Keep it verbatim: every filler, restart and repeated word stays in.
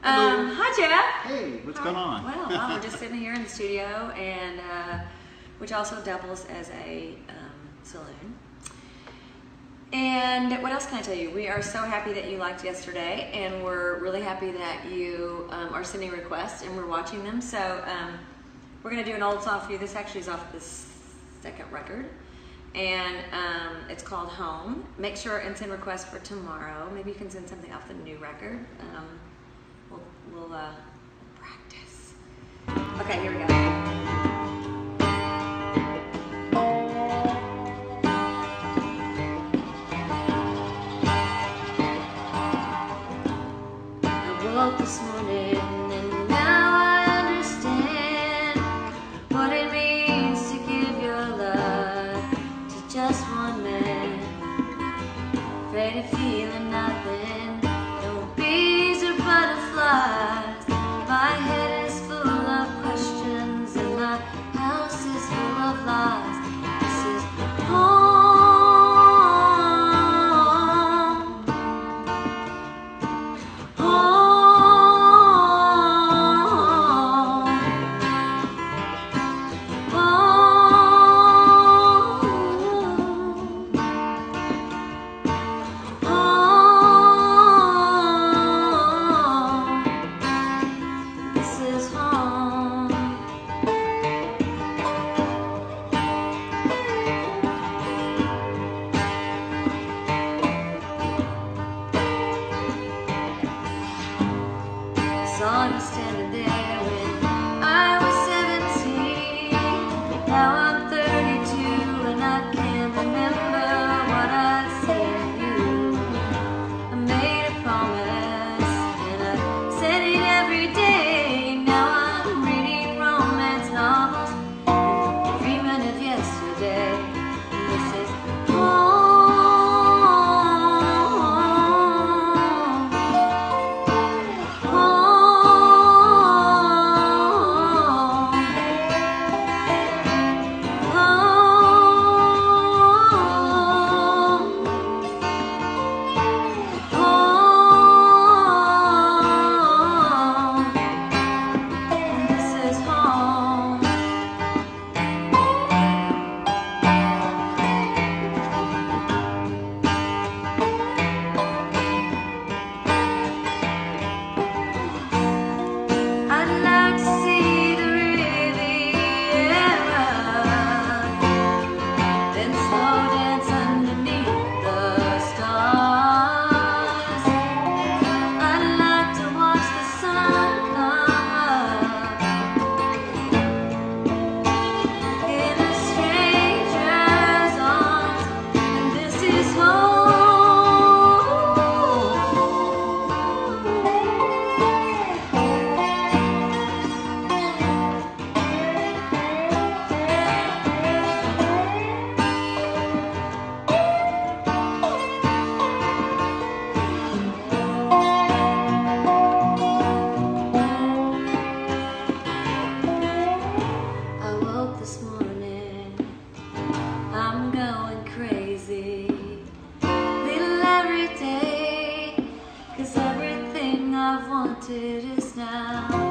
Um, hi, Jeff. Hey, what's Hi. going on? Well, well, we're just sitting here in the studio, and uh, which also doubles as a um, saloon. And what else can I tell you? We are so happy that you liked yesterday, and we're really happy that you um, are sending requests and we're watching them. So um, we're going to do an old song for you. This actually is off this second record, and um, it's called Home. Make sure and send requests for tomorrow. Maybe you can send something off the new record. Um, we'll we'll uh, practice. Okay, here we go. This morning, and now I understand what it means to give your love to just one man. Afraid of feeling nothing, no bees or butterflies. My head is full of questions and my house is full of lies. This is home. Home. Saw you standing there when I was seventeen. Now I'm thirty-two and I can't remember what I said to you. I made a promise and I said it every day. Now I'm reading romance novels and dreaming of yesterday. And this is home. This morning, I'm going crazy, little every day, 'cause everything I've wanted is now.